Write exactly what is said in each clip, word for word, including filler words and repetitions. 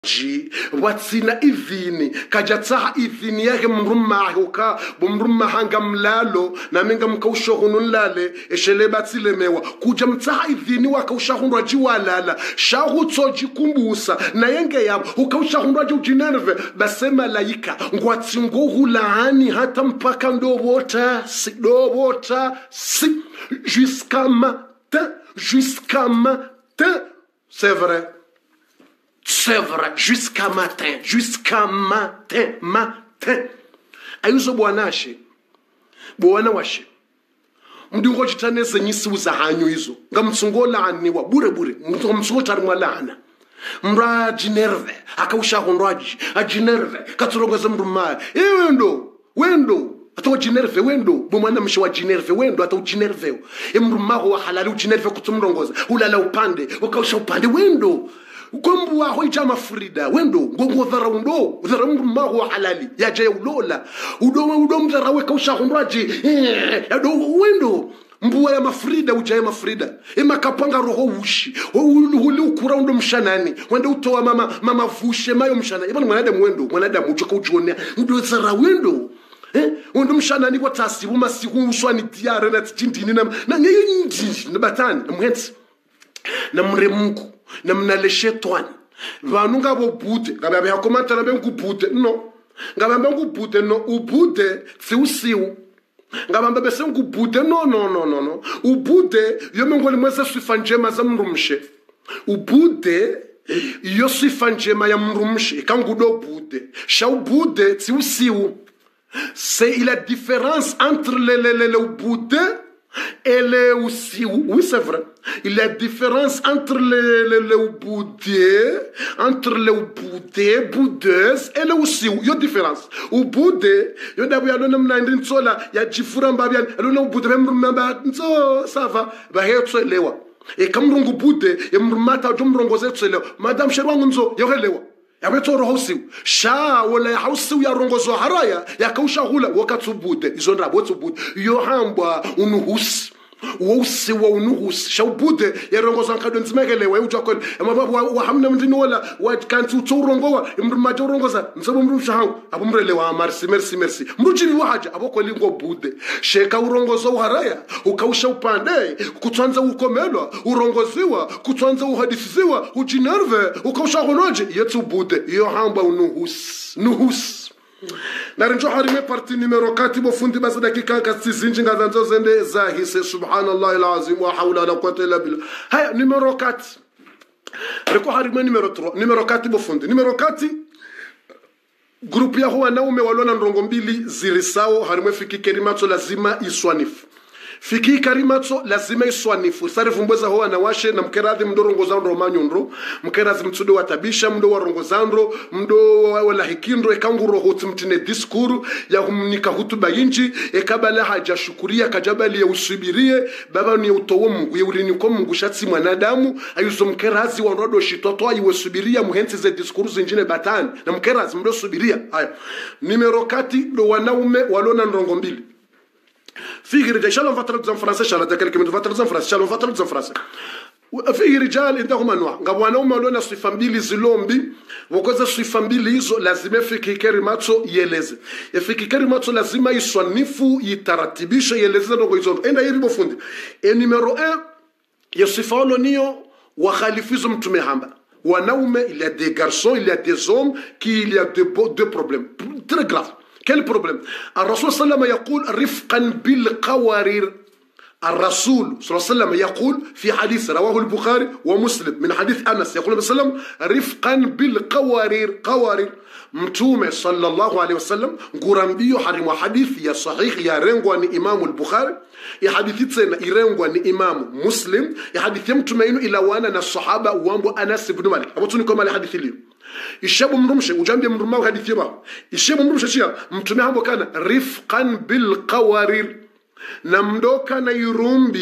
ji watsina idhini kajatsaha idhini yake mrumma hoka bumrumma hanga mlalo na menga mkaushogunu lale eshele batsile mewa kuja mtsaha idhini wakaushahunwa jiwalala shahutso jikumbusa na yenge yabo ukaushahunwa jinerve basema laika ngwatsingo hulani hata mpaka ndobota si dobota si jusqu'à matin jusqu'à matin c'est vrai. C'est vrai, jusqu'à matin, jusqu'à matin, matin. Ayuzo bwanashe, bwana washe. Mdungo jitaneze nyisi uza hanyo hizo. Nga mtsungo laaniwa, bure bure, mtsungo tarimwa laana. Mra jinerve, haka usha honroaji, a jinerve, katurongoza mrumaya. E wendo, wendo. Atawa jinerve wendo, bumwana mshiwa jinerve wendo, atawa jinerve. E mrumaho wa halali ujinerve kutumrongoza. Ulala upande, wakausha upande wendo. Ukombu wa hoja mafrida wendo ngongo dharaundo dharaundo maho halali yaje ulola udo udo mdharawe kausha hondraji ado wendo mbuwa ya mafrida ujaye mafrida ema kapanga roho ushi uli ukura ndo mshanani wende utoa mama mama vushe mayo mshana ibana mwanadamu wendo mwanadamu uchoka ujonea ndo dhara wendo eh ndo mshanani kwa tasibu masiku uswani diare na tindini na na na batani mwenzi na mremungu na mnaleshe twani vanhu ngavo bude ngava yakomata na bengu bude no ngava bengu bude no ubude tsiusiu ngava bese ngu bude no no no no no ubude yo mengoli mwese swifanjema za mrumshe ubude yo swifanjema ya mrumshe kangudo bude sha ubude tsiusiu c'est la différence entre le le le, le ubude elle est aussi, oui c'est vrai, il y a différence entre les, les, les boudés, entre les boudés, boudeuses, elle est aussi, il y a différence. Au boudé, il y a d'abord, il y a un sola, il y a différents babians, il y a un boudé, ça va, bah, il y a un lewa. Et comme on boudé, il y a un mata, il y a un rongozé, madame Cherwangunzo, il y a un lewa. Yabeto rohosi sha wala hausi ya rongozo haraya yakausha hula wakati bude izo ndabo tsubude yo hamba unuhus wose wa unuhus sha bude ya rongozo nkado nzimekele wa ujakol amababa wa hamna mndini wala wa kanti utorongowa imrumajo rongoza nsobo mrusha hangu abumrele wa merci merci merci mrujiri wa haja aboko lingo bude sheka urongozo haraya ukausha upande kutwanza ukomelwa urongoziwa kutwanza uhadithiziwa ujinerve ukausha honoje yetu bude yo hamba unuhus nuhus narinjo harime parti numero katibo fundi basa dakika kasizinji ngazanzo zende zahise subhanallah alazim wa hawla la quwwata illa billah haya numero quatre reko harime numero trois numero katibo fundi numero quatre group ya huwa naume walona ndongo mbili zirisao harime fiki kerimato lazima iswanifu fiki karimato lazima iswanifu sarifu mbweza hoa na washe na mkeradhi mdo rongozandro manyundro mkeradhi mtudo watabisha mdo warongozandro mdo wala hikindro ekanguro hoti mtine diskuru ya humnika hutuba yinji ekabala haja shukuria kajabali ya usubirie baba ni utowo mungu ya ulini kwa mungu shatsi mwanadamu ayuzo mkeradhi wanrodo shitoto ayiwe subiria muhensi ze diskuru zinjine batani na mkeradhi mdo subiria haya numero kati do wanaume walona ndongo mbili فيه رجال شالون فترة زم فرنسا شالون تكلم كم فترة زم فرنسا شالون فترة زم فرنسا فيه رجال عندهم أنواع قبوانا وما لونا صفامبيلي زلومبي وكذا صفامبيلي زو لازم في كيكريماتو يلز في كيكريماتو لازم يصنفوا يترتبيش يلز نقول يزور إندا يريبو فندي النمرو واحد يصفانو نيو وخالفيزم تمهamba ونوم il y a des garçons il y a des hommes qui il y a deux deux problèmes très graves. Quel problème? الرسول صلى الله عليه وسلم يقول رفقا بالقوارير. الرسول صلى الله عليه وسلم يقول في حديث رواه البخاري ومسلم من حديث أنس يقول صلى الله عليه وسلم رفقا بالقوارير قوارير متومه صلى الله عليه وسلم قرنبيو حرم حديث يا صحيح يا رنغواني إمام البخاري يا حديث سنة يرنغواني إمام مسلم يا حديث يمتمين إلى وانا الصحابة وامبو أنس بن مالك أبوتونيكم على حديث اليوم الشاب مرمشة وجنبي مرمى وحديث يبا الشاب مرمشة شيا متومه هم كان رفقا بالقوارير namdoka na yurumbi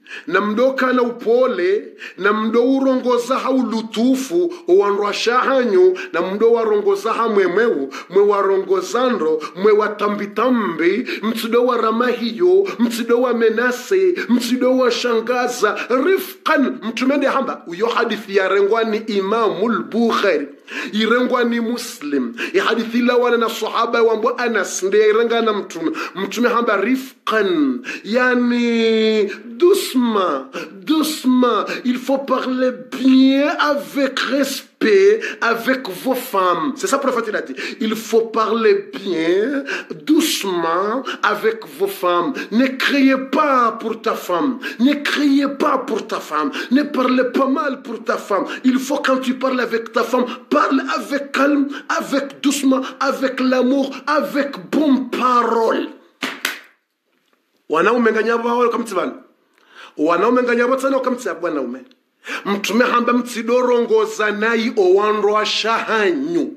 na mdoka na upole na mdo urongoza ha ulutufu uwanrwa shahanyu na mdo warongoza ha mwemwewu mwe warongozandro mwe watambitambi mtido wa ramahiyo mtido wa menase mtido wa shangaza rifqan mtumende hamba uyo hadithi ya rengwani Imamul Bukhari irengwani Muslim i hadithi la wana na sahaba wambo Anas ndiye irenga na mtume mtume hamba rifqan yani doucement doucement il faut parler bien avec respect avec vos femmes. C'est ça le prophète il a dit. Il faut parler bien, doucement avec vos femmes. Ne criez pas pour ta femme. Ne criez pas pour ta femme. Ne parlez pas mal pour ta femme. Il faut quand tu parles avec ta femme, parle avec calme, avec doucement, avec l'amour, avec bonne parole. Wanaume nganyabo hao kama tsibana. Wanaume nganyabo tsana kama tsabwa wanaume. Mtume hamba mtsidorongoza nayi owanrwa shahanyu.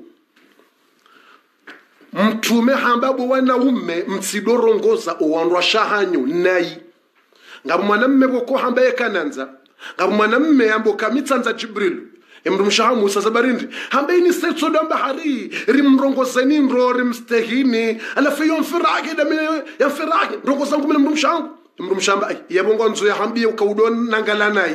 Mtume hamba bo wanaume mtsidorongoza owanrwa shahanyu nayi. Ngabo mwanamme boko hamba yekananza. Ngabo mwanamme ambo kamitsanza Jibril. Emru mshaha Musa zabarindi. Hamba ini setso damba hari rimrongoza nindro rimstehini alafu yomfiraki dami yomfiraki rongoza ngumele mru mshaha mrumshamba yabongo nzo ya hambi ukawudon nangalanai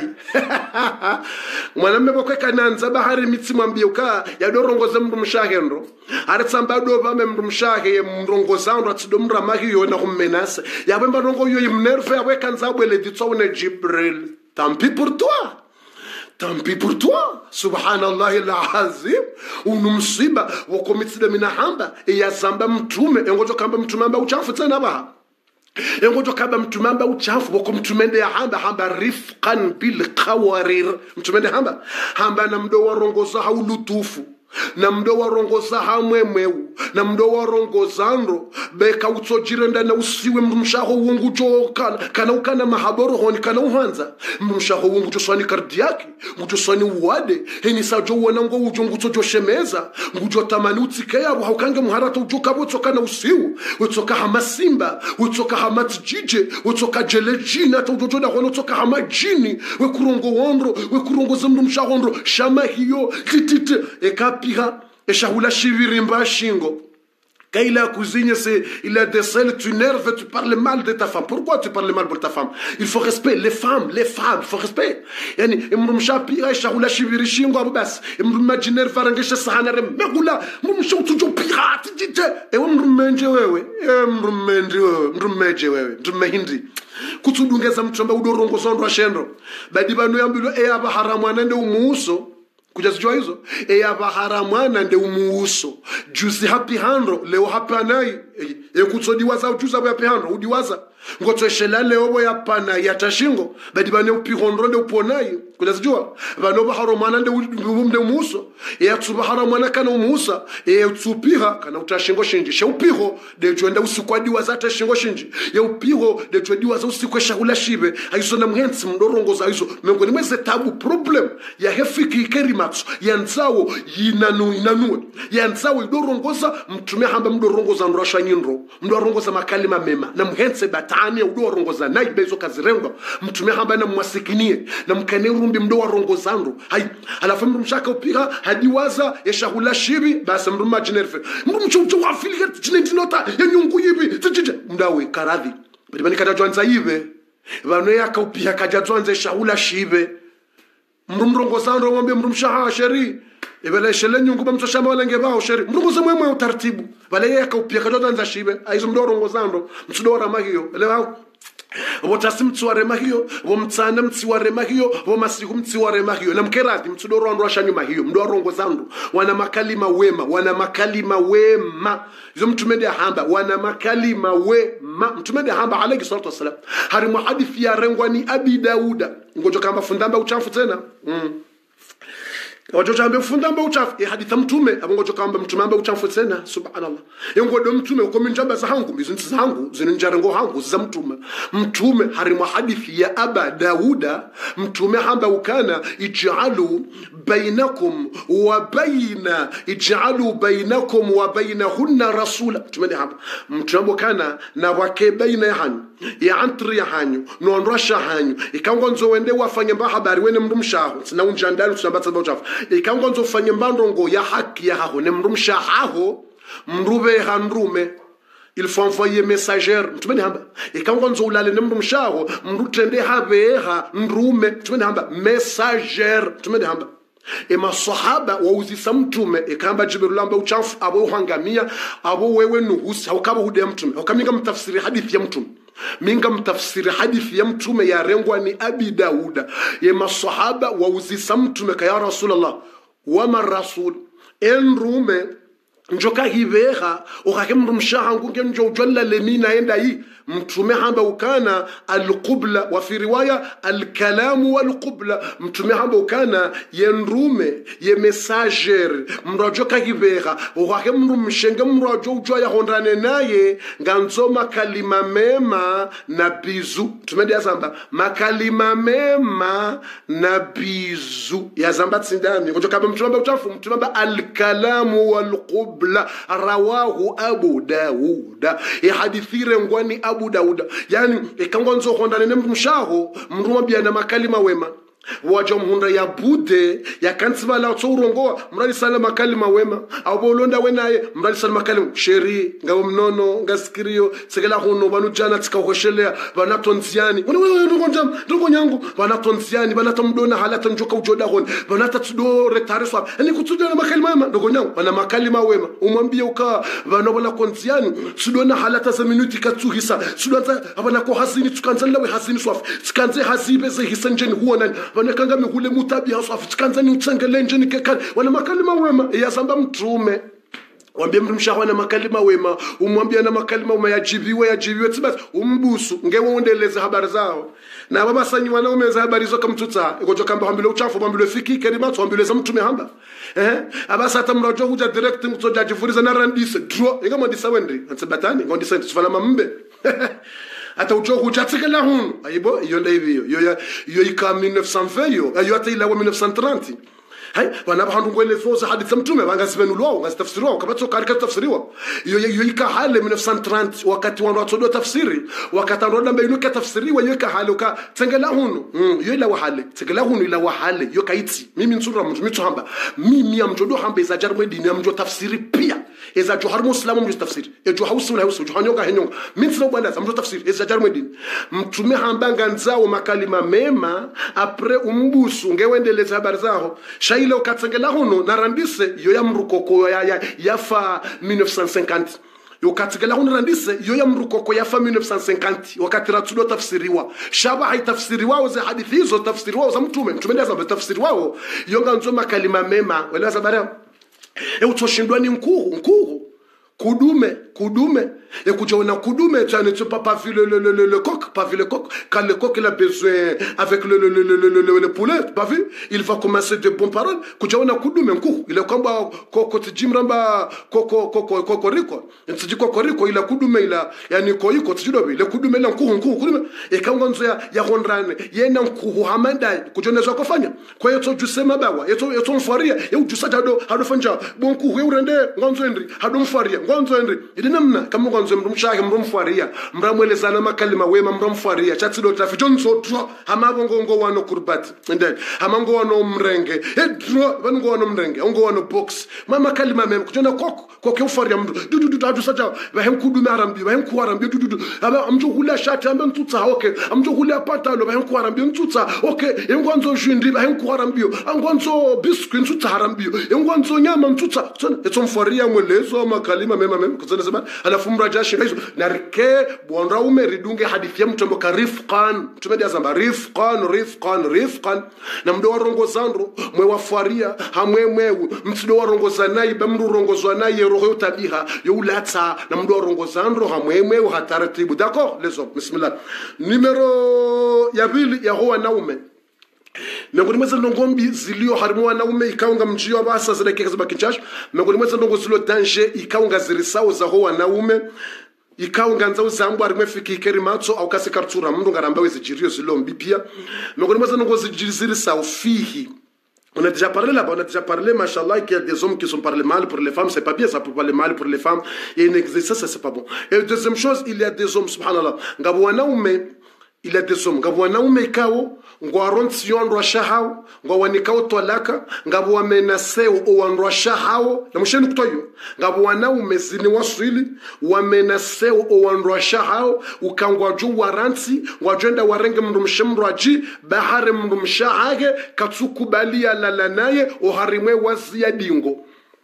mwanamme bokwe kananza bahari mitsima mbiuka yadorongoza mrumshahendo aratsamba do bame mrumshahe mrongozando atidomra mahiyo na kummenasa yabemba rongo yo imnerve yawe kanza bwele ditsone Jibril. Tant pis pour toi. Tant pis pour toi. Subhanallah al-azim. Unumsiba wakomitsida minahamba ya zamba mtume engojo kamba mtume amba uchafu tena baha engojo kaba mtumamba uchafu boko mtumende ya hamba hamba rifqan bil qawarir mtumende hamba hamba na mdo warongoza haulutufu na mdo warongoza hamwemwewu na mdo warongozandro beka utsojirenda na usiwe mrumshaho wungu joka kana ukana mahaboro honi kana uhanza mrumshaho wungu joswani kardiaki ngujoswani uwade heni sajo wonango ujungu tsojoshemeza ngujo tamani utsikaya abo haukange muharata ujoka botsoka na usiwu utsoka hamasimba utsoka hamatjije utsoka jelejina tojojoda hono utsoka hamajini we kurongo wondro we kurongo zemrumshaho ndro shama hiyo titite ekapiha eshahula shivirimba shingo. Quand il a cuisiné, il a décelé, tu nerves, tu parles mal de ta femme. Pourquoi tu parles mal pour ta femme? Il faut respect. Les femmes, les femmes, il faut respect. Yani, mrumsha pira shahula shiviri shingo abas. Mrumajiner farangesha sahanare megula. Mrumsha tujo pirate jite. E mrumenje wewe. E mrumenje wewe. Mrumenje wewe. Mrumehindi. Kutudungeza mchomba udorongo sondo ashendo. Badi banu yambilo e aba haramu anende umuuso. Kujazijua hizo e abaharamwana nde umuuso juzi happy handro leo hapanai e kutsodiwaza ujuza bo happy handro udiwaza ngotweshela leo bo yapana yatashingo badi bane upihondro nde uponai kujazijua bano baharomana nde nde umuuso e atsubaharamwana kana umuusa e utsupiha kana utashingo shinji sheupiho de jonda usikwadi waza tashingo shinji ye upiho de jodi waza usikwesha hula shibe ayiso na mhensi mdorongoza hizo mengoni mweze tabu problem ya hefiki ikerima yanzawo yinanu inanue yanzawo idorongoza mtume hamba mdorongoza ndrosha nyindro mdorongoza makalima mema na mhense batani udorongoza nayi bezo kazirengo mtume hamba na mwasikinie na mkane urumbi mdo warongoza ndro hai alafu mshaka upika hadiwaza yashahula shibi basi mruma jinerfe mrumchucho wa affiliate jinendinota yanyungu yibi tijije mdawe karadhi bali kadajwanza yibe bano yakaupiha kajadzwanza shahula shibe mrumrongozando mwambie mrumshaha sheri ebele shele nyungu bamtoshamba wala ngebao sheri mrungoze mwemwe utaratibu bale yaka upia kadoda nza shibe aizo mdorongozando mtudora mahiyo elewa wotasi mtsiware mahiyo womtsana mtsiware mahiyo womasiku mtsiware mahiyo na mkeradi mtudora ndo ashanyu mahiyo mdorongozando wana makalima wema wana makalima wema izo mtumende hamba wana makalima wema mtumende hamba alayhi salatu wasalam hari muhadithi ya rengwani Abi Dauda ngojo kama fundamba uchafu tena mm. wajoja ambe funda amba uchafu e haditha mtume abongojo kamba mtume amba uchafu tena subhanallah yengo do mtume uko minjamba za hangu bizinzi zangu zininjarengo hangu za mtume mtume harimu hadithi ya aba dauda mtume hamba ukana ij'alu bainakum wa baina ij'alu bainakum wa bainahunna rasula mtume hamba mtume kana na wake baina hanyu ya antri ya hanyu no onrasha hanyu ikangonzo wende wafanye mba habari wene mrumshaho sina unjandalo tunabatsa uchafu ikangonzo fanye mbandongo ya haki ya haho ne mrumshaho mrube handrume il faut envoyer messagère mtumeni hamba ikangonzo ulale ne mrumshaho mrutende habeha ndrume mtumeni hamba messagère mtumeni hamba e masahaba wauzisa mtume ikamba jibril amba uchafu abo hangamia abo wewe nuhusi haukaba hude mtume ukaminga mtafsiri hadithi ya mtume minga mtafsiri hadithi ya mtume ya rengwa ni abi dauda ye masahaba wauzisa mtume ka ya rasulullah wama rasul enrume njoka hiveha ukakemru mshahangu ngenjo jalla lemina enda hii mtume hamba ukana alqubla wa fi riwaya alkalam walqubla mtume hamba ukana yenrume ye messager mrajoka hiveha ukakemru mshenge mrajo ujwa ya hondane naye nganzo makalima mema na bizu tumende yazamba makalima mema na bizu yazamba tsindami ngojoka mtume hamba utafu mtume hamba alkalam walqubla bla rawahu abu dauda e hadithire ngwani abu dauda yani ikangonzo hondane ne mshaho mruma bia na makalima wema wajo mhunda ya bude ya kansibala tsorongoa mrali sala makalima wema abolonda wenaye mrali sala makalima sheri ngawo mnono ngaskirio segela hono banu jana tsikahoshelea banatonziani ndongonjam ndongonyangu banatonziani banatomdona halata njoka ujoda hon banatatudo retareswa ani kutsuja na makalima wema ndongonyangu bana makalima wema umwambie uka banobola konziani sudona halata za minuti katsuhisa sudonza abana ko hazini tsukanzala we hazini swaf tsikanze hazibe ze hisanjeni huona wanakanga mihule mutabi haso afikanzani utsangele njeni kekani wana makalima wema yazamba mtume wambie mrumshaho na makalima wema umwambie na makalima wema yajibiwe yajibiwe tsibasi umbusu ngewe undeleze habari zao na baba sanyi wanaume za habari zo kamtutsa ikojo kamba hambile uchafu hambile fiki kerima hambile za mtume hamba eh abasa tamrojo huja direct mtsoja jifuriza na randise draw ingama disawendri antsibatani ngondisa tsfala mambe ata ujoku chatsikela hunu ayibo iyo ndaibiyo yo yo ika mille neuf cent vingt yo ayo ata ila wa mille neuf cent trente hay wana bahandu ngwele zoza hadithi mtume bangasibenulwa ngasitafsiriwa kabatso karika tafsiriwa yo yo ika hale mille neuf cent trente wakati wandu watodo tafsiri wakati wandu mbenuka tafsiriwa yo ika hale uka tsengela hunu yo ila wahale tsengela hunu ila wahale yo kaiti mimi nsura mtu mitu hamba mimi amjodo hamba za jarmo dini amjo tafsiri pia eza jo harmo islamu mjo tafsiri ejo hausu na hausu jo hanyoka henyonga mimi sio bwana amjo tafsiri eza jarmo dini mtume hamba nganzao makalima mema apre umbusu ngewendeleza habari zao shaile ukatsengela hono narandise yo ya mrukoko ya ya yafa mille neuf cent cinquante yo katsengela hono narandise yo ya mrukoko yafa mille neuf cent cinquante wakati ratudo tafsiriwa shaba haitafsiriwa za hadithi hizo tafsiriwa za mtume mtume ndiye sababu tafsiriwa yo nganzo makalima mema wala zabara e utoshindwa ni mkuu mkuu kudume kudume et kujaona kudume tu ne pas pas vu le le le le coq pas vu le coq quand le coq il a besoin avec le le le le le le poulet pas vu il va commencer de bonnes paroles kujaona kudume mkuu ile kwamba koko tjimramba koko koko koko riko ntiji koko riko ila kudume ila yani ko iko tjidobe ile kudume la mkuu mkuu kudume e kangonzo ya ya hondrane yena mkuu hamanda kujona zwa kufanya kwa hiyo tusema bawa yeto yeto mfaria ye ujusa hado hado fanja bonku we urende ngonzo ndri hado mfaria ngonzo ndri idinamna kama ngonzo mrumshaka mrumfaria mramwelezana makalima wema mrumfaria chatsido trafi jonso dro hamabongo ngo wano kurbati ndeni hamango wano mrenge e dro bango wano mrenge ngo wano box mama kalima mem kujona koko koke ufaria mdu du du du saja bahem kudume arambi bahem ku arambi du du aba amjo hula shati ambe ntutsa okay amjo hula patalo bahem ku arambi ntutsa okay engwanzo jwindi bahem ku arambi angwanzo biscuit ntutsa arambi engwanzo nyama ntutsa tsona etsomfaria mwelezo makalima mema mem kuzana sema alafu mrajashi hizo narike bwanra ume ridunge hadithi ya mtombo karifqan tumedia zamba rifqan rifqan rifqan na mdo warongozandro mwe wafaria hamwe mwewu mtsido warongozanayi bamru rongozanayi roho tabiha youlata na mdo warongozandro hamwe mwewu hataratibu d'accord les hommes bismillah numéro ya pili ya roa naume miongoni mwa ndongombi zilio harimu wanaume ikaunga mjio basa zile keka za bakinchash miongoni mwa ndongo zilo danger ikaunga zirisao za ho wanaume ikaunga nzao zambu harimwe fiki kerimatso au kasi kartura mndu ngaramba wezi jirio zilombi pia miongoni mwa ndongo zirisao fihi. On a déjà parlé là-bas, on a déjà parlé, machallah, qu'il y a des hommes qui sont parlé mal pour les femmes, c'est pas bien, ça peut parler mal pour les femmes, et un exercice, ça c'est pas bon. Et deuxième chose, il y a des hommes, subhanallah, ngabouanaume, il y a des hommes, ngabouanaume kao, ngwaron sion rwashahao, ngwawanikao toalaka, ngabouamenaseo owan rwashahao, na mshenu kutoyo, ngabouanaume zini waswili, wamenaseo owan rwashahao, ukangwaju waransi, ngwajenda warenge mrumshemraji, bahare mrumshahage, katsukubalia lalanaye, oharimwe wazia dingo.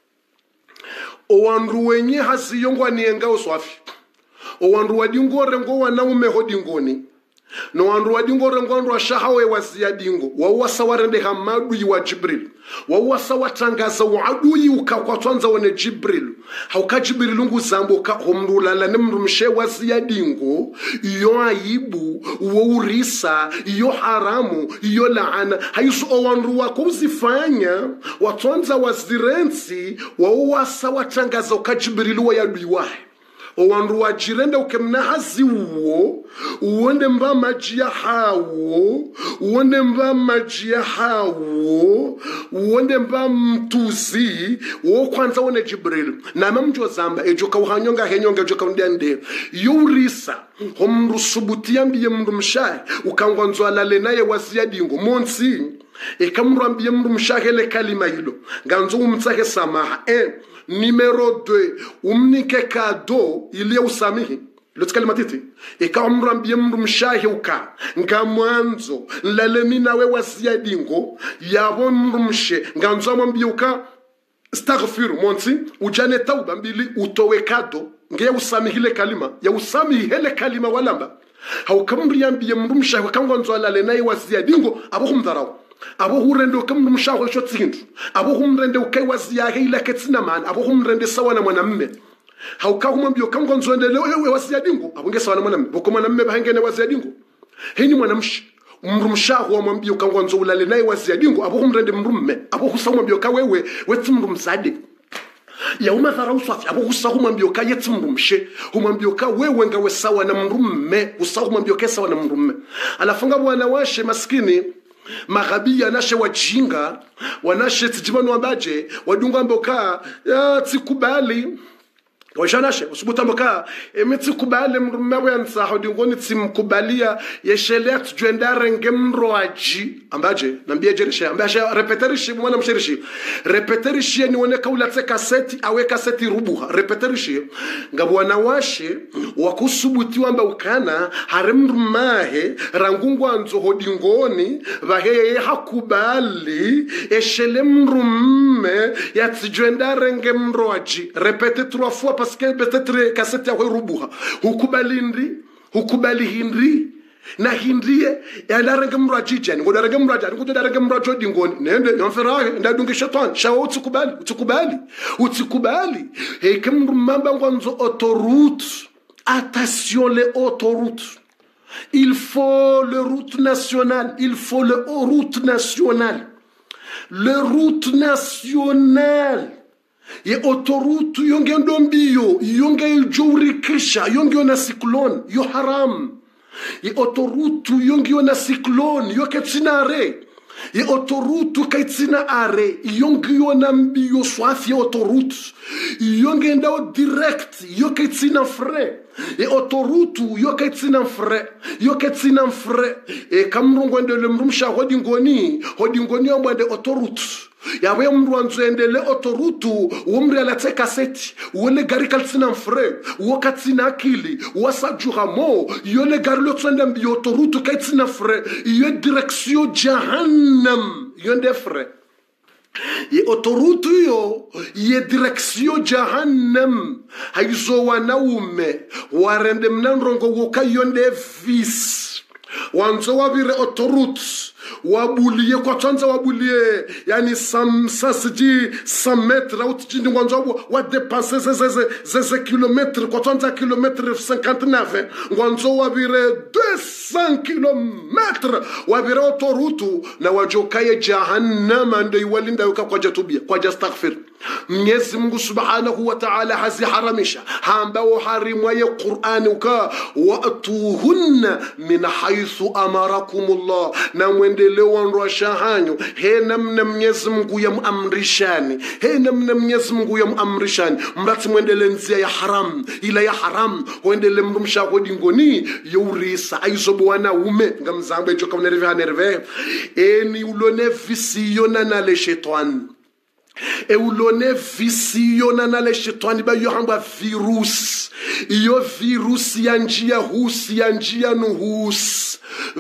Owanru wenye hasiyongwa niengao swafi. Owanru wadingo rengo wanaume hodingoni. No wanru wadingo rengo wanru washahawe wazia dingo. Wawasa warende hamadu wa Jibril. Wawasa watangaza waadui ukakwatanza wane Jibril. Hauka Jibril lungu zambo ka homrulala nemrumshe wazia dingo. Iyo aibu, uo urisa, iyo haramu, iyo laana. Haizu owanru wako uzifanya. Watanza wazirensi. Wawasa watangaza uka Jibril wa yadui wahe. Owanru wajirenda ukemnahazi uo, uonde mba majia hawo, uonde mba majia hawo, uonde mba mtuzi, uo kwanza one Jibril. Na mamjo zamba, ejoka uhanyonga henyonga ejoka undiande. Yurisa, homru subutia mbiye mrumshae, ukangwanzo alale naye wazia dingo. Monsi, ekamru ambiye mrumshae le kalima hilo. Ganzo umtsahe samaha, eh. Numéro deux, umnike kado ili usamihi. Lotika limatiti. Eka umrambie mrumshahi uka. Nga mwanzo. Nlalemina we wazia dingo. Yabo mrumshe. Nga mzo mwambie uka. Staghfiru monsi. Ujane tauba mbili utowe kado. Nga ya usamihi le kalima. Ya usamihi hele kalima walamba. Haukamri ambie mrumshahi wakangwa mzo alalena ye wazia dingo. Abo humdharau. Abo hurende ukamrumshaho shotsindu abo humrende ukaiwazia hila ketsina man abo humrende sawa na mwanamme hauka humambio kango nzonde wewe wazia dingo abo nge sawa na mwanamme boko mwanamme bahangene wazia dingo heni mwanamshi umrumshaho mwambio kango nzo ulale naye wazia dingo abo humrende mrumme abo husawa mwambio ka wewe wetu mrumzade ya umadhara uswafi abo husawa mwambio ka yetu mrumshe humambio ka wewe ngawe sawa na mrumme usawa mwambio ka sawa na mrumme alafunga bwana washe maskini Maghabia nashe wajinga wanashe tijibano ambaje wadunga mboka ya tsikubali washanashe usubuta mboka emetsikubali mrumewe yansaho dingoni tsimkubalia yeshelea tujuendare ngemroaji ambaje nambia jerishe ambaje repeterishi mwana mshirishi repeterishi ni woneka ulate kaseti awe kaseti rubuha repeterishi ngabu wanawashe wakusubutiwa mba ukana haremrumahe rangungwa nzo hodingoni vaheye hakubali eshele mrumme yatujuendare ngemroaji repete trois fois parce que peut-être cassette ya rubuha hukubali ndri hukubali hindri na hindrie ya daranga mrajijani ngo daranga mrajani ngo daranga mrajo dingoni nende yonfera ndadungi shetani shawo utukubali utukubali utukubali e kemrumamba ngwanzo autoroute attention les autoroutes il faut le route nationale il faut le route nationale le route nationale ye autoroute yonge ndombiyo yonge jurikisha yonge na cyclone yo haram ye autoroute yonge na cyclone yo ketsinare ye autoroute kaitsina are yonge na mbiyo swafi autoroute yonge ndao direct yo kaitsina frais ye autoroute yo kaitsina frais yo kaitsina frais e kamrungo ndele mrumsha hodingoni hodingoni omwende autoroute yawe mrwanzo endele autorutu umri alate kaseti wole gari kalsina mfre wokatsina akili wasajura mo yole gari lotsende mbi autorutu kaitsina fre yo direction jahannam yonde fre ye autorutu yo ye direction jahannam haizo wanaume warende mnandrongo woka yonde vis wanzo wabire autorutu wabulie kwa twanza wabulie yani sam sasiji cent metres au tjini ngwanzo wa dépasser zeze zeze kilomètres kwa twanza kilomètres cinquante-neuf ngwanzo wabire deux cents kilomètres wabire autorutu na wajokaye jahannama ndio iwalinda yuka kwa jatubia kwa jastaghfir. Mwenyezi Mungu Subhanahu wa Ta'ala haziharamisha hambao harimwa ya Qur'ani uka wa'tuhunna min haythu amarakumullah na mwendeleo wa shahanyo he namna Mwenyezi Mungu yamuamrishani he namna Mwenyezi Mungu yamuamrishani mrati mwendele nzia ya haram ila ya haram wendele mrumsha hodi ngoni yurisa aizobo wana ume ngamzambe joka mnereve hanerve eni ulone visiyona na le shetani e ulone visiyona na le shetani ba yohamba virus iyo virus ya njia hus ya njia nuhus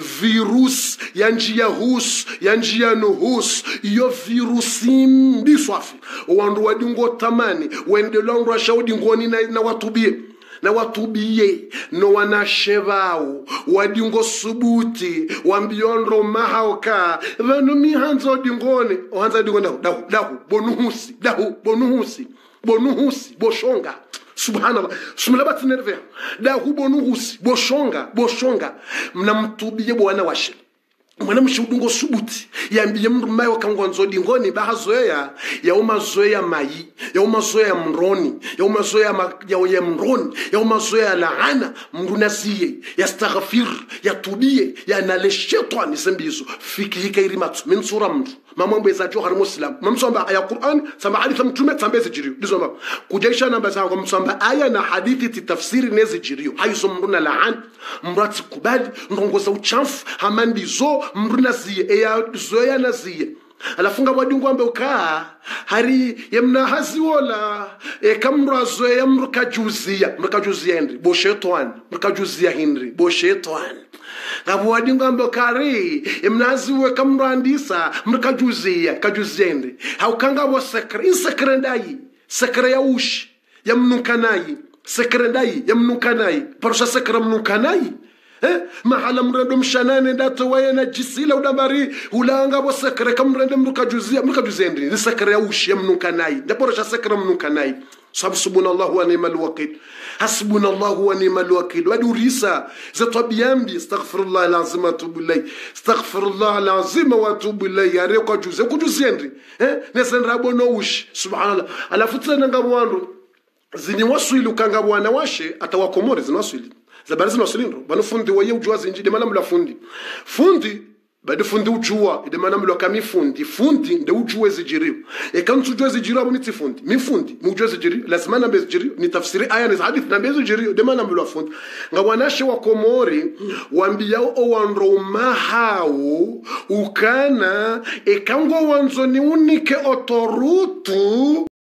virus ya njia hus ya njia nuhus iyo virusi mbiswafi wandu wadingo tamani wendelongo wa shaudi ngoni na, na watubie na watubie no wanashevao wadingo subuti wambiondo mahaoka vanu mihanzo dingone ohanza dingone dahu dahu bonuhusi dahu bonuhusi bonuhusi boshonga subhanallah sumlabati nerve dahu bonuhusi boshonga boshonga mnamtubie bwana washe mwana mshudungo subuti yambiye mndu mayo kangonzo dingoni bahazoea ya umazoea mai ya umazoea mroni ya umazoea ma, ya ya mroni ya umazoea laana mrunasiye yastaghfir yatubie ya nale shetani sembizo fikihika irimatu min sura mndu mamambo za johar muslim mamsomba aya Qur'an samba hadithi mtume samba zijirio dizomba kujaisha namba za msomba aya na hadithi tafsiri nezi jirio hayizo mruna laan mrati kubali ndongoza uchafu hamandizo mrunasiye eya zoya nasiye alafunga wadingo ambe ukaa hari yemna haziwola e kamrazo yamrukajuzia mrukajuzia henry boshetwan mrukajuzia henry boshetwan ngabo wadingo ambe kari yemnaziwe kamrandisa mrukajuzia kajuzia henry haukanga bo sekre insekre ndai sekre ya ushi yamnukanayi sekre ndai yamnukanayi parosha sekre mnukanayi eh mahala mrendo mshanane ndato wayena jisila udambari ulanga bo sekre kamrendo mrukajuzia mrukajuzia ndi ni sekre ya ushi yamnukanayi ndaporosha sekre mnukanayi sabu subhanallahu wa ni'mal wakil hasbunallahu wa ni'mal wakil wadurisa zatwabiambi astaghfirullah alazim atubu ilay astaghfirullah alazim wa atubu ilay yare kwa juze kujuzia ndi eh nesendra bono ushi subhanallah alafutana ngabwando zini waswili ukanga bwana washe atawakomore zinaswili zabari zinaswilindo bano fundi waye ujua zinji de manamula fundi fundi bade fundi ujua de manamula kami fundi fundi nde ujue zijirio e kan tujue zijirio abo miti fundi mi fundi mu ujue zijirio lazima na bez jirio ni tafsiri aya ni hadith na bez jirio de manamula fundi ngabwanashe wa komori wambiyao o wanro mahao ukana e kango wanzo ni unike otorutu